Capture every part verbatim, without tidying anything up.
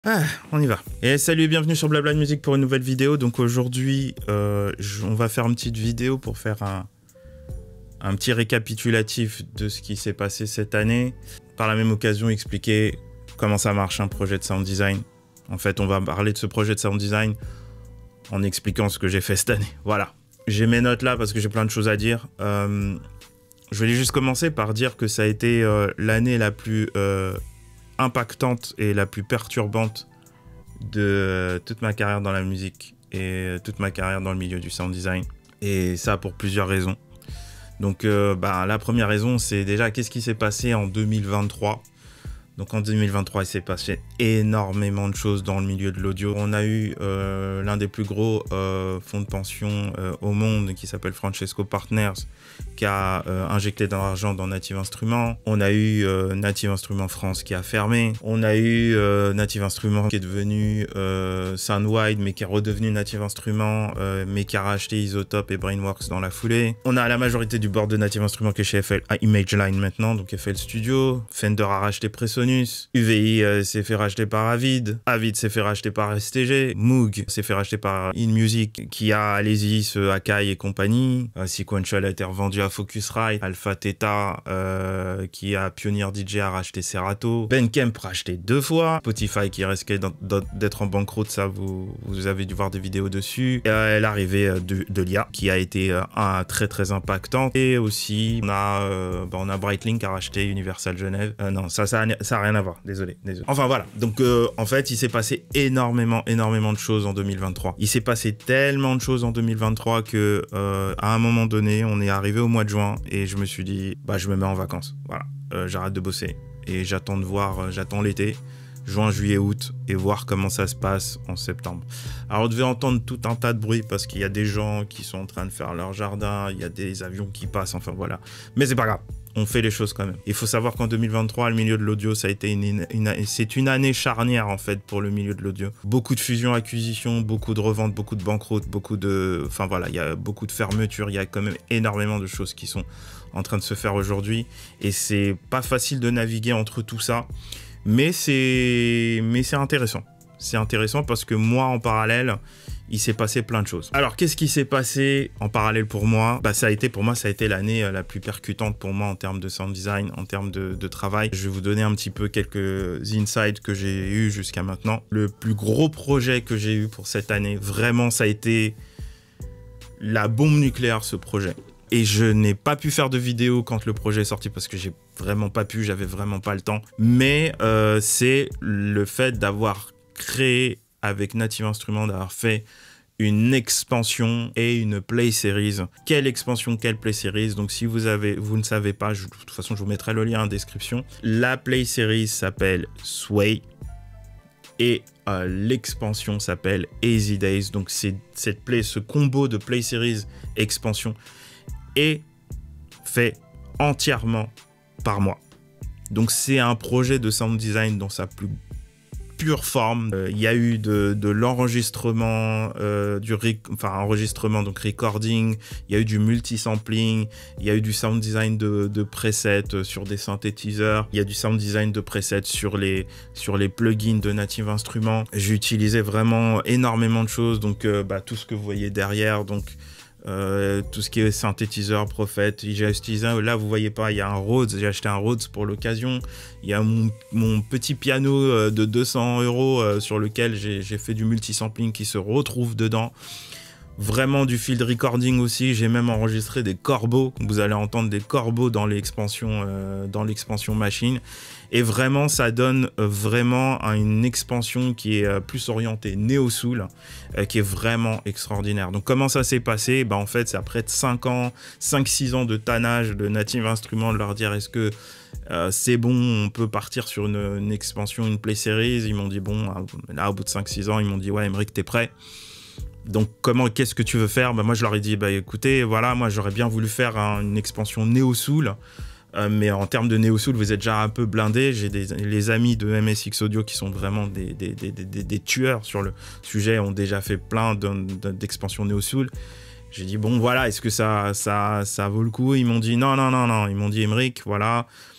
Ah, on y va. Et salut et bienvenue sur Blabla de Musique pour une nouvelle vidéo. Donc aujourd'hui, euh, on va faire une petite vidéo pour faire un, un petit récapitulatif de ce qui s'est passé cette année. Par la même occasion, expliquer comment ça marche un projet de sound design. En fait, on va parler de ce projet de sound design en expliquant ce que j'ai fait cette année. Voilà. J'ai mes notes là parce que j'ai plein de choses à dire. Euh, je vais juste commencer par dire que ça a été euh, l'année la plus... Euh, impactante et la plus perturbante de toute ma carrière dans la musique et toute ma carrière dans le milieu du sound design, et ça pour plusieurs raisons. Donc euh, bah, la première raison, c'est déjà qu'est-ce qui s'est passé en deux mille vingt-trois. Donc en deux mille vingt-trois, il s'est passé énormément de choses dans le milieu de l'audio. On a eu euh, l'un des plus gros euh, fonds de pension euh, au monde qui s'appelle Francesco Partners, qui a euh, injecté de l'argent dans Native Instruments. On a eu euh, Native Instruments France qui a fermé. On a eu euh, Native Instruments qui est devenu euh, Soundwide, mais qui est redevenu Native Instruments, euh, mais qui a racheté Isotope et Brainworks dans la foulée. On a la majorité du board de Native Instruments qui est chez F L, à Imageline maintenant, donc F L Studio. Fender a racheté Presonus. U V I euh, s'est fait racheter par Avid. Avid s'est fait racheter par S T G. Moog s'est fait racheter par InMusic, qui a Alesis, Akai et compagnie. Euh, Sequential a été revendu à Focusrite. Alpha Theta, euh, qui a Pioneer D J, a racheté Serato. Bandcamp racheté deux fois. Spotify qui risquait d'être en banqueroute, ça vous, vous avez dû voir des vidéos dessus. Et, euh, l'arrivée de, de l'I A, qui a été euh, un, très très impactante. Et aussi, on a, euh, bah, on a Breitling qui a racheté Universal Genève. Euh, non, ça, ça, ça a rien à voir, désolé, désolé. Enfin voilà, donc euh, en fait, il s'est passé énormément, énormément de choses en deux mille vingt-trois. Il s'est passé tellement de choses en deux mille vingt-trois que euh, à un moment donné, on est arrivé au mois de juin et je me suis dit, bah je me mets en vacances, voilà, euh, j'arrête de bosser et j'attends de voir, euh, j'attends l'été, juin, juillet, août, et voir comment ça se passe en septembre. Alors, on devait entendre tout un tas de bruit parce qu'il y a des gens qui sont en train de faire leur jardin, il y a des avions qui passent, enfin voilà. Mais c'est pas grave, on fait les choses quand même. Il faut savoir qu'en deux mille vingt-trois, le milieu de l'audio, ça a été une, une, c'est une année charnière en fait pour le milieu de l'audio. Beaucoup de fusions-acquisitions, beaucoup de reventes, beaucoup de banqueroutes, beaucoup de... Enfin voilà, il y a beaucoup de fermetures, il y a quand même énormément de choses qui sont en train de se faire aujourd'hui. Et c'est pas facile de naviguer entre tout ça. Mais c'est mais c'est intéressant. C'est intéressant parce que moi, en parallèle, il s'est passé plein de choses. Alors, qu'est-ce qui s'est passé en parallèle pour moi? Bah, ça a été, pour moi, ça a été l'année la plus percutante pour moi en termes de sound design, en termes de, de travail. Je vais vous donner un petit peu quelques insights que j'ai eu jusqu'à maintenant. Le plus gros projet que j'ai eu pour cette année, vraiment, ça a été la bombe nucléaire, ce projet. Et je n'ai pas pu faire de vidéo quand le projet est sorti parce que j'ai vraiment pas pu, j'avais vraiment pas le temps. Mais euh, c'est le fait d'avoir créé avec Native Instruments, d'avoir fait une expansion et une play series. Quelle expansion, quelle play series? Donc si vous avez, vous ne savez pas, je, de toute façon je vous mettrai le lien en description. La play series s'appelle Sway et euh, l'expansion s'appelle Easy Days. Donc c'est cette play, ce combo de play series expansion est fait entièrement par moi. Donc c'est un projet de sound design dans sa plus pure forme. Il euh, y a eu de, de l'enregistrement, euh, du enfin enregistrement, donc recording, il y a eu du multi-sampling, il y a eu du sound design de, de presets sur des synthétiseurs, il y a du sound design de presets sur les, sur les plugins de Native Instruments. J'ai utilisé vraiment énormément de choses, donc euh, bah, tout ce que vous voyez derrière, donc Euh, tout ce qui est synthétiseur, Prophet, j'ai utilisé, là vous voyez pas, il y a un Rhodes, j'ai acheté un Rhodes pour l'occasion, il y a mon, mon petit piano euh, de deux cents euros euh, sur lequel j'ai fait du multi-sampling qui se retrouve dedans, vraiment du field recording aussi, j'ai même enregistré des corbeaux, vous allez entendre des corbeaux dans l'expansion euh, dans l'expansion machine, et vraiment ça donne euh, vraiment une expansion qui est euh, plus orientée néo-soul, euh, qui est vraiment extraordinaire. Donc comment ça s'est passé? Bah, en fait c'est après cinq ans, cinq six ans de tannage de Native Instruments, de leur dire est-ce que euh, c'est bon, on peut partir sur une, une expansion, une play series. Ils m'ont dit bon, là au bout de cinq six ans, ils m'ont dit ouais Emeric, t'es prêt? Donc comment, qu'est-ce que tu veux faire? Bah, moi je leur ai dit bah écoutez, voilà, moi j'aurais bien voulu faire un, une expansion néo-soul, euh, mais en termes de néo-soul vous êtes déjà un peu blindés. J'ai des les amis de M S X Audio qui sont vraiment des, des, des, des, des tueurs sur le sujet, ont déjà fait plein d'expansions néo-soul. J'ai dit bon voilà, est-ce que ça, ça, ça vaut le coup? Ils m'ont dit non, non, non, non, ils m'ont dit Emeric, voilà,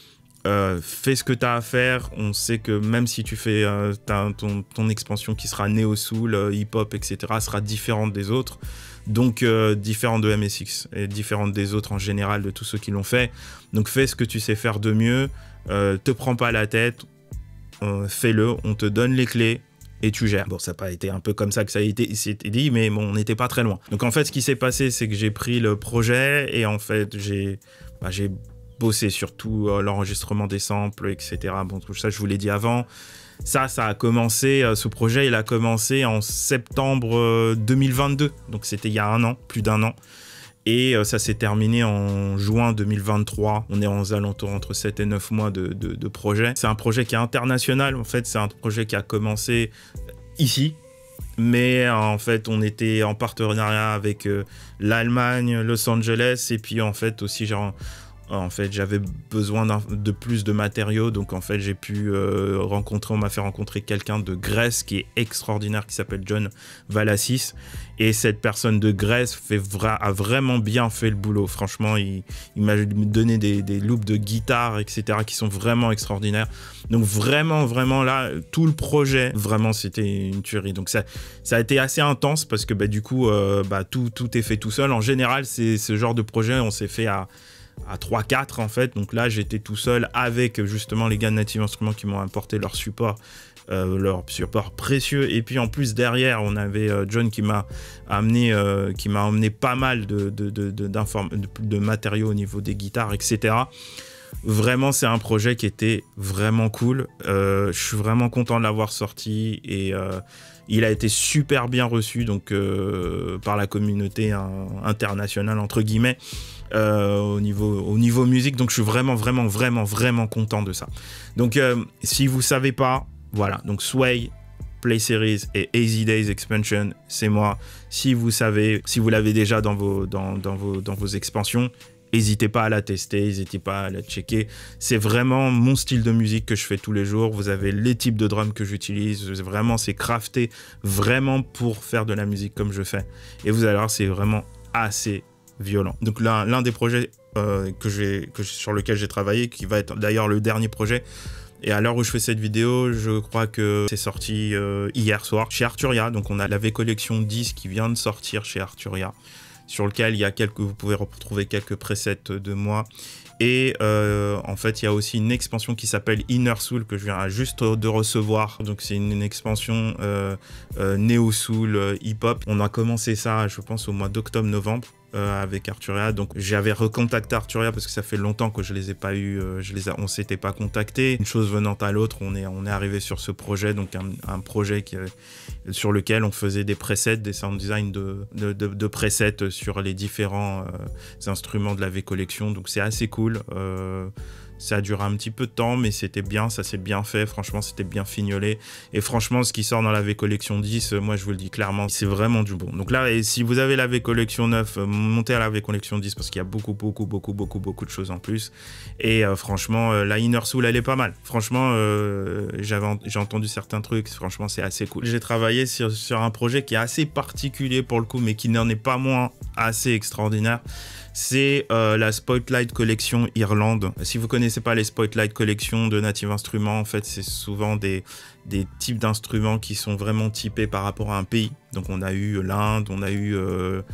Euh, fais ce que tu as à faire. On sait que même si tu fais euh, ton, ton expansion qui sera néo-soul, euh, hip-hop, et cetera, sera différente des autres. Donc, euh, différente de M S X et différente des autres en général, de tous ceux qui l'ont fait. Donc, fais ce que tu sais faire de mieux. Euh, te prends pas la tête. Euh, fais-le. On te donne les clés. Et tu gères. Bon, ça n'a pas été un peu comme ça que ça a été, été dit, mais bon, on n'était pas très loin. Donc en fait, ce qui s'est passé, c'est que j'ai pris le projet et en fait, j'ai bah, j'ai bossé sur tout euh, l'enregistrement des samples, et cetera. Bon, tout ça, je vous l'ai dit avant. Ça, ça a commencé, euh, ce projet, il a commencé en septembre euh, deux mille vingt-deux. Donc c'était il y a un an, plus d'un an. Et euh, ça s'est terminé en juin deux mille vingt-trois. On est aux alentours entre sept et neuf mois de, de, de projet. C'est un projet qui est international. En fait, c'est un projet qui a commencé ici. Mais en fait, on était en partenariat avec euh, l'Allemagne, Los Angeles. Et puis en fait, aussi, genre, en fait, j'avais besoin de plus de matériaux. Donc en fait, j'ai pu euh, rencontrer, on m'a fait rencontrer quelqu'un de Grèce qui est extraordinaire, qui s'appelle John Valassis. Et cette personne de Grèce fait vra a vraiment bien fait le boulot. Franchement, il, il m'a donné des, des loops de guitare, et cetera, qui sont vraiment extraordinaires. Donc vraiment, vraiment là, tout le projet, vraiment, c'était une tuerie. Donc ça, ça a été assez intense parce que bah, du coup, euh, bah, tout, tout est fait tout seul. En général, c'est ce genre de projet, on s'est fait à... à trois quatre en fait. Donc là, j'étais tout seul avec justement les gars de Native Instruments qui m'ont apporté leur support, euh, leur support précieux. Et puis en plus derrière, on avait euh, John qui m'a amené, euh, qui m'a emmené pas mal de, de, de, de, de, de matériaux au niveau des guitares, et cetera. Vraiment, c'est un projet qui était vraiment cool. Euh, je suis vraiment content de l'avoir sorti et euh, il a été super bien reçu donc, euh, par la communauté hein, internationale, entre guillemets, euh, au, niveau, au niveau musique. Donc, je suis vraiment, vraiment, vraiment, vraiment content de ça. Donc, euh, si vous ne savez pas, voilà. Donc, Sway, Play Series et Easy Days Expansion, c'est moi. Si vous savez, si vous l'avez déjà dans vos, dans, dans vos, dans vos expansions, n'hésitez pas à la tester, n'hésitez pas à la checker. C'est vraiment mon style de musique que je fais tous les jours. Vous avez les types de drums que j'utilise. Vraiment, c'est crafté vraiment pour faire de la musique comme je fais. Et vous allez voir, c'est vraiment assez violent. Donc l'un des projets euh, que j'ai, que, sur lequel j'ai travaillé, qui va être d'ailleurs le dernier projet, et à l'heure où je fais cette vidéo, je crois que c'est sorti euh, hier soir chez Arturia. Donc on a la V Collection dix qui vient de sortir chez Arturia, sur lequel il y a quelques, vous pouvez retrouver quelques presets de moi. Et euh, en fait, il y a aussi une expansion qui s'appelle Inner Soul que je viens juste de recevoir. Donc, c'est une, une expansion euh, euh, néo-soul, euh, hip-hop. On a commencé ça, je pense, au mois d'octobre-novembre. Euh, avec Arturia, donc j'avais recontacté Arturia parce que ça fait longtemps que je les ai pas eu, euh, je les a, on s'était pas contacté. Une chose venant à l'autre, on est on est arrivé sur ce projet, donc un, un projet qui, euh, sur lequel on faisait des presets, des sound design de de, de, de presets sur les différents euh, instruments de la V Collection, donc c'est assez cool. Euh, Ça a duré un petit peu de temps, mais c'était bien, ça s'est bien fait. Franchement, c'était bien fignolé. Et franchement, ce qui sort dans la V Collection dix, moi, je vous le dis clairement, c'est vraiment du bon. Donc là, et si vous avez la V Collection neuf, montez à la V Collection dix parce qu'il y a beaucoup, beaucoup, beaucoup, beaucoup, beaucoup de choses en plus. Et euh, franchement, euh, la Inner Soul, elle est pas mal. Franchement, euh, j'ai entendu certains trucs. Franchement, c'est assez cool. J'ai travaillé sur, sur un projet qui est assez particulier pour le coup, mais qui n'en est pas moins assez extraordinaire. C'est euh, la Spotlight Collection Irlande. Si vous ne connaissez pas les Spotlight Collection de Native Instruments, en fait, c'est souvent des, des types d'instruments qui sont vraiment typés par rapport à un pays. Donc, on a eu l'Inde, on a eu euh,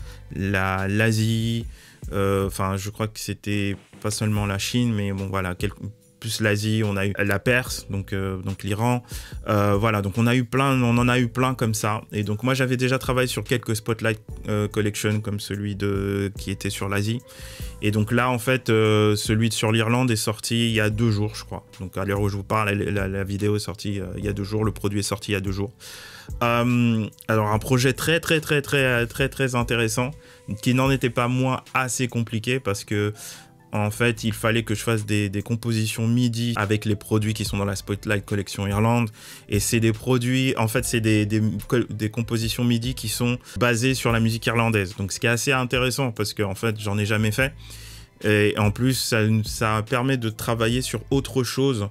l'Asie, euh, enfin, je crois que c'était pas seulement la Chine, mais bon, voilà, quelques... plus l'Asie, on a eu la Perse, donc, euh, donc l'Iran. Euh, voilà, donc on a eu plein, on en a eu plein comme ça. Et donc moi j'avais déjà travaillé sur quelques Spotlight euh, Collection comme celui de qui était sur l'Asie. Et donc là en fait, euh, celui sur l'Irlande est sorti il y a deux jours, je crois. Donc à l'heure où je vous parle, la, la, la vidéo est sortie euh, il y a deux jours, le produit est sorti il y a deux jours. Euh, alors un projet très très très très très très intéressant, qui n'en était pas moins assez compliqué parce que en fait, il fallait que je fasse des, des compositions MIDI avec les produits qui sont dans la Spotlight Collection Irlande. Et c'est des produits, en fait, c'est des, des, des compositions MIDI qui sont basées sur la musique irlandaise. Donc, ce qui est assez intéressant parce que, en fait, j'en ai jamais fait. Et en plus, ça, ça permet de travailler sur autre chose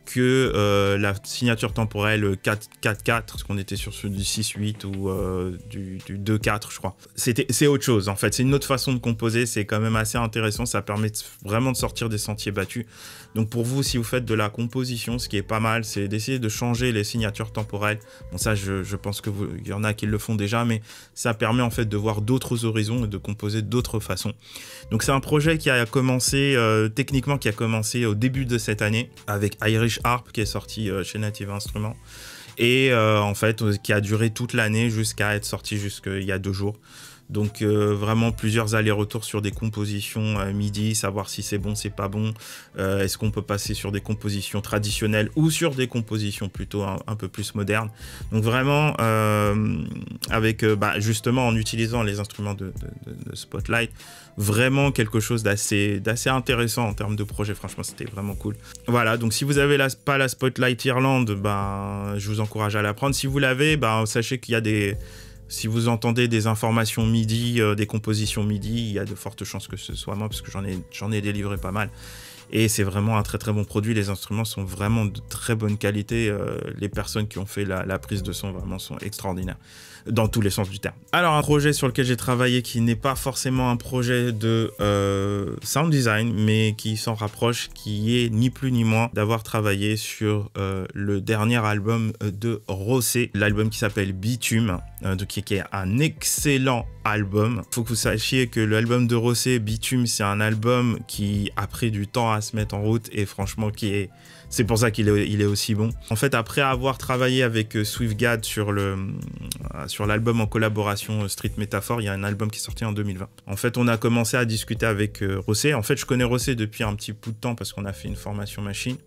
que euh, la signature temporelle quatre quatre, parce qu'on était sur ceux du six huit ou euh, du, du deux quatre, je crois. C'est autre chose, en fait. C'est une autre façon de composer. C'est quand même assez intéressant. Ça permet de, vraiment de sortir des sentiers battus. Donc, pour vous, si vous faites de la composition, ce qui est pas mal, c'est d'essayer de changer les signatures temporelles. Bon, ça, je, je pense qu'il y en a qui le font déjà, mais ça permet, en fait, de voir d'autres horizons et de composer d'autres façons. Donc, c'est un projet qui a commencé, euh, techniquement, qui a commencé au début de cette année avec Irish Harp qui est sorti euh, chez Native Instruments et euh, en fait euh, qui a duré toute l'année jusqu'à être sorti jusqu'il y a deux jours. Donc euh, vraiment plusieurs allers-retours sur des compositions euh, MIDI, savoir si c'est bon, c'est pas bon, euh, est-ce qu'on peut passer sur des compositions traditionnelles ou sur des compositions plutôt un, un peu plus modernes. Donc vraiment euh, avec euh, bah, justement en utilisant les instruments de, de, de, de Spotlight, vraiment quelque chose d'assez d'assez intéressant en termes de projet. Franchement, c'était vraiment cool. Voilà, donc si vous avez la, pas la Spotlight Irlande, bah, je vous encourage à la prendre. Si vous l'avez, bah, sachez qu'il y a des... Si vous entendez des informations MIDI, euh, des compositions MIDI, il y a de fortes chances que ce soit moi, parce que j'en ai, j'en ai délivré pas mal. Et c'est vraiment un très très bon produit. Les instruments sont vraiment de très bonne qualité. Euh, les personnes qui ont fait la, la prise de son vraiment sont extraordinaires, dans tous les sens du terme. Alors, un projet sur lequel j'ai travaillé qui n'est pas forcément un projet de euh, sound design, mais qui s'en rapproche, qui est ni plus ni moins d'avoir travaillé sur euh, le dernier album de Rossé, l'album qui s'appelle Bitume, euh, qui, qui est un excellent album. Il faut que vous sachiez que l'album de Rossé, Bitume, c'est un album qui a pris du temps à se mettre en route et franchement qui est... C'est pour ça qu'il est, il est aussi bon. En fait, après avoir travaillé avec SwiftGad sur le sur l'album en collaboration Street Metaphor, il y a un album qui est sorti en deux mille vingt. En fait, on a commencé à discuter avec Rossé. En fait, je connais Rossé depuis un petit bout de temps parce qu'on a fait une formation machine.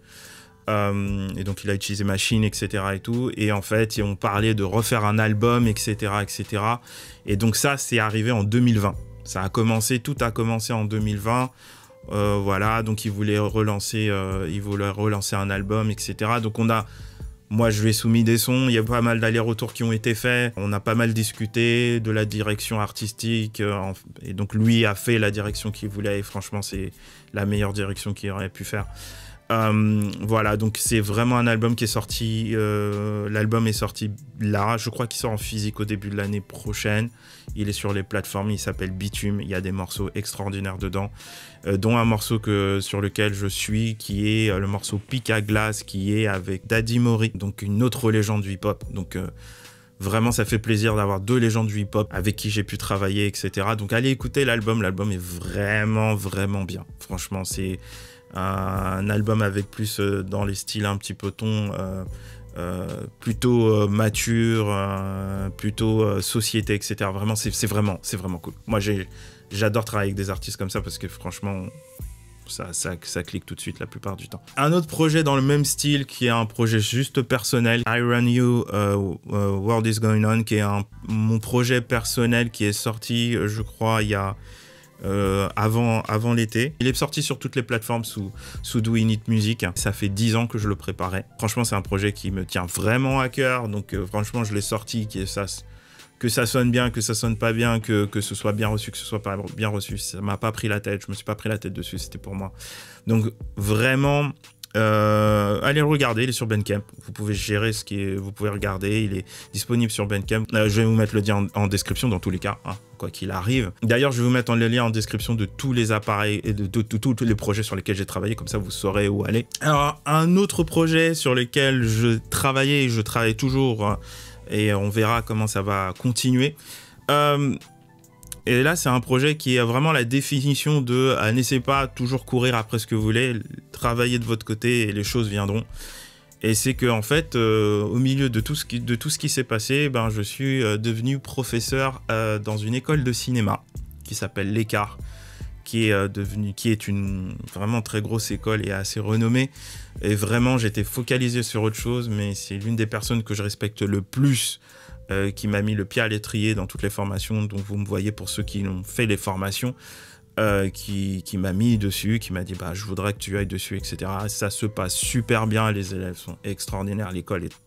Euh, et donc, il a utilisé machine, et cetera et tout. Et en fait, on parlait de refaire un album, et cetera, et cetera. Et donc, ça, c'est arrivé en deux mille vingt. Ça a commencé, tout a commencé en deux mille vingt. Euh, voilà, donc il voulait relancer, euh, il voulait relancer un album, et cetera. Donc on a, moi je lui ai soumis des sons, il y a pas mal d'allers-retours qui ont été faits, on a pas mal discuté de la direction artistique, euh, et donc lui a fait la direction qu'il voulait, et franchement c'est la meilleure direction qu'il aurait pu faire. Euh, voilà, donc c'est vraiment un album qui est sorti, euh, l'album est sorti là, je crois qu'il sort en physique au début de l'année prochaine, il est sur les plateformes, il s'appelle Bitume, il y a des morceaux extraordinaires dedans, euh, dont un morceau que, sur lequel je suis, qui est euh, le morceau Pic à glace, qui est avec Daddy Mori, donc une autre légende du hip-hop, donc euh, vraiment ça fait plaisir d'avoir deux légendes du hip-hop avec qui j'ai pu travailler, et cetera. Donc allez écouter l'album, l'album est vraiment, vraiment bien, franchement c'est... un album avec plus euh, dans les styles un petit peu ton euh, euh, plutôt euh, mature, euh, plutôt euh, société, et cetera. Vraiment, c'est vraiment, c'est vraiment cool. Moi, j'adore travailler avec des artistes comme ça parce que franchement, ça, ça, ça clique tout de suite la plupart du temps. Un autre projet dans le même style qui est un projet juste personnel, I Run You, uh, uh, World Is Going On, qui est un, mon projet personnel qui est sorti, je crois, il y a Euh, avant, avant l'été. Il est sorti sur toutes les plateformes sous, sous Do It Music. Ça fait dix ans que je le préparais. Franchement, c'est un projet qui me tient vraiment à cœur. Donc, euh, franchement, je l'ai sorti, que ça, que ça sonne bien, que ça sonne pas bien, que, que ce soit bien reçu, que ce soit pas bien reçu. Ça m'a pas pris la tête. Je me suis pas pris la tête dessus. C'était pour moi. Donc, vraiment... Euh, allez le regarder, il est sur Bandcamp. Vous pouvez gérer ce qui est, vous pouvez regarder, il est disponible sur Bandcamp. Euh, je vais vous mettre le lien en, en description dans tous les cas, hein, quoi qu'il arrive. D'ailleurs, je vais vous mettre le lien en description de tous les appareils et de tous les projets sur lesquels j'ai travaillé, comme ça vous saurez où aller. Alors, un autre projet sur lequel je travaillais et je travaille toujours, et on verra comment ça va continuer. Euh, Et là, c'est un projet qui est vraiment la définition de euh, n'essayez pas toujours courir après ce que vous voulez, travaillez de votre côté et les choses viendront. Et c'est que en fait, euh, au milieu de tout ce qui, de tout ce qui s'est passé, ben, je suis euh, devenu professeur euh, dans une école de cinéma qui s'appelle l'Écart, qui est euh, devenu, qui est une vraiment très grosse école et assez renommée. Et vraiment, j'étais focalisé sur autre chose, mais c'est l'une des personnes que je respecte le plus. Euh, qui m'a mis le pied à l'étrier dans toutes les formations dont vous me voyez pour ceux qui ont fait les formations, euh, qui, qui m'a mis dessus, qui m'a dit bah, je voudrais que tu ailles dessus, et cetera. Ça se passe super bien, les élèves sont extraordinaires, l'école est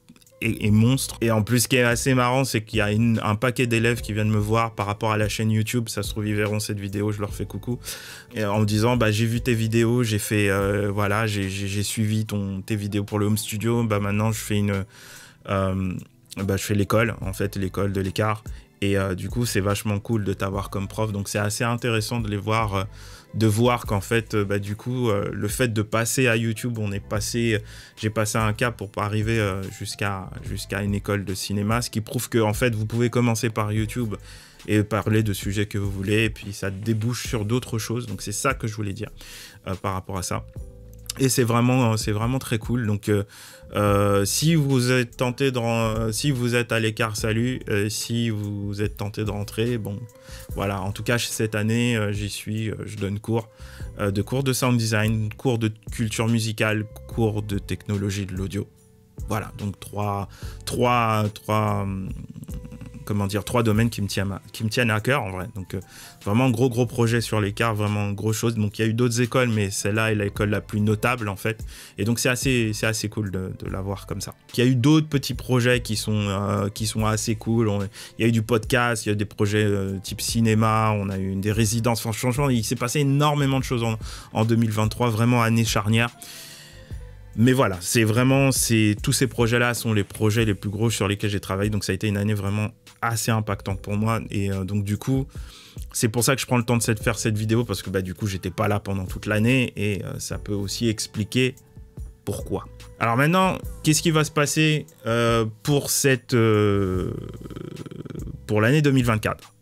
est, est monstre. Et en plus, ce qui est assez marrant, c'est qu'il y a une, un paquet d'élèves qui viennent me voir par rapport à la chaîne YouTube. Ça se trouve, ils verront cette vidéo, je leur fais coucou. Et en me disant, bah, j'ai vu tes vidéos, j'ai fait, euh, voilà, j'ai, j'ai, j'ai suivi ton, tes vidéos pour le home studio. Bah, maintenant, je fais une, euh, bah, je fais l'école, en fait, l'école de l'écart. Et euh, du coup, c'est vachement cool de t'avoir comme prof. Donc, c'est assez intéressant de les voir, euh, de voir qu'en fait, euh, bah, du coup, euh, le fait de passer à YouTube, on est passé, j'ai passé un cap pour pas arriver euh, jusqu'à jusqu'à une école de cinéma, ce qui prouve que en fait, vous pouvez commencer par YouTube et parler de sujets que vous voulez, et puis ça débouche sur d'autres choses. Donc, c'est ça que je voulais dire euh, par rapport à ça. Et c'est vraiment, c'est vraiment très cool. Donc, euh, euh, si vous êtes tenté de, euh, si vous êtes à l'écart, salut. Euh, si vous êtes tenté de rentrer, bon, voilà. En tout cas, cette année, euh, j'y suis. Euh, je donne cours euh, de cours de sound design, cours de culture musicale, cours de technologie de l'audio. Voilà. Donc trois, trois, trois. Hum, comment dire, trois domaines qui me tiennent à, qui me tiennent à cœur en vrai. Donc euh, vraiment gros gros projet sur l'écart, vraiment grosse chose. Donc il y a eu d'autres écoles, mais celle-là est l'école la plus notable en fait. Et donc c'est assez, c'est assez cool de, de l'avoir comme ça. Il y a eu d'autres petits projets qui sont, euh, qui sont assez cool. On, il y a eu du podcast, il y a eu des projets euh, type cinéma, on a eu des résidences. Franchement, il s'est passé énormément de choses en, en deux mille vingt-trois, vraiment année charnière. Mais voilà, c'est vraiment, c'est, tous ces projets-là sont les projets les plus gros sur lesquels j'ai travaillé. Donc ça a été une année vraiment assez impactante pour moi. Et euh, donc du coup, c'est pour ça que je prends le temps de faire cette vidéo, parce que bah, du coup, j'étais pas là pendant toute l'année. Et euh, ça peut aussi expliquer pourquoi. Alors maintenant, qu'est-ce qui va se passer euh, pour, cette, euh, pour l'année deux mille vingt-quatre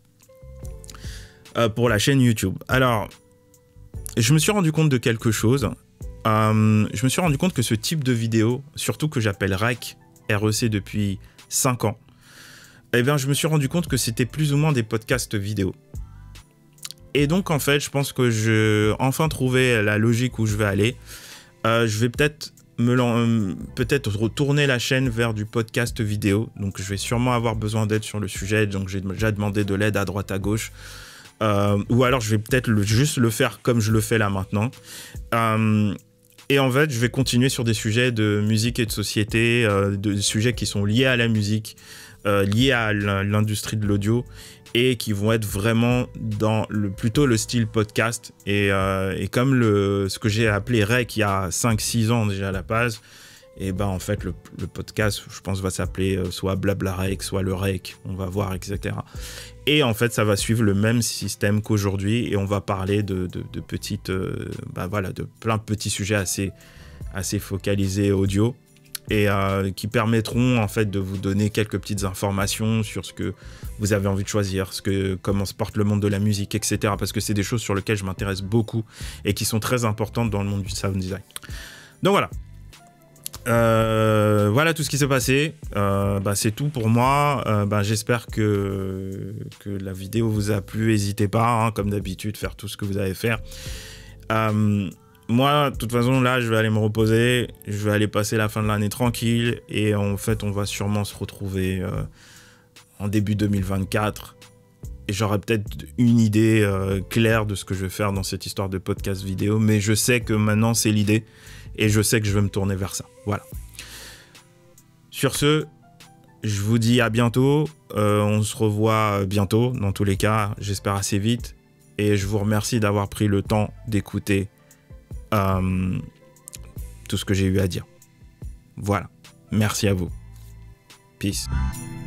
euh, pour la chaîne YouTube? Alors, je me suis rendu compte de quelque chose. Euh, je me suis rendu compte que ce type de vidéo, surtout que j'appelle R E C, R E C depuis cinq ans, eh bien, je me suis rendu compte que c'était plus ou moins des podcasts vidéo. Et donc, en fait, je pense que je enfin trouvé la logique où je vais aller. Euh, je vais peut-être me euh, peut-être retourner la chaîne vers du podcast vidéo. Donc, je vais sûrement avoir besoin d'aide sur le sujet. Donc, j'ai déjà demandé de l'aide à droite à gauche. Euh, ou alors, je vais peut-être le, juste le faire comme je le fais là maintenant. Euh, Et en fait, je vais continuer sur des sujets de musique et de société, euh, de, des sujets qui sont liés à la musique, euh, liés à l'industrie de l'audio, et qui vont être vraiment dans le, plutôt le style podcast. Et, euh, et comme le, ce que j'ai appelé R E C il y a cinq six ans déjà à la base, et ben en fait, le, le podcast, je pense, va s'appeler euh, soit Blabla R E C, soit le R E C, on va voir, et cetera. Et en fait, ça va suivre le même système qu'aujourd'hui, et on va parler de, de, de petites, euh, bah voilà, de plein de petits sujets assez, assez focalisés audio, et euh, qui permettront en fait de vous donner quelques petites informations sur ce que vous avez envie de choisir, ce que, comment se porte le monde de la musique, et cetera. Parce que c'est des choses sur lesquelles je m'intéresse beaucoup et qui sont très importantes dans le monde du sound design. Donc voilà. Euh, voilà tout ce qui s'est passé. Euh, bah, c'est tout pour moi. Euh, bah, j'espère que, que la vidéo vous a plu. N'hésitez pas, hein, comme d'habitude, faire tout ce que vous avez à faire. Euh, moi, de toute façon, là, je vais aller me reposer. Je vais aller passer la fin de l'année tranquille. Et en fait, on va sûrement se retrouver euh, en début deux mille vingt-quatre. Et j'aurai peut-être une idée euh, claire de ce que je vais faire dans cette histoire de podcast vidéo. Mais je sais que maintenant, c'est l'idée. Et je sais que je vais me tourner vers ça. Voilà. Sur ce, je vous dis à bientôt. Euh, on se revoit bientôt, dans tous les cas. J'espère assez vite. Et je vous remercie d'avoir pris le temps d'écouter euh, tout ce que j'ai eu à dire. Voilà. Merci à vous. Peace.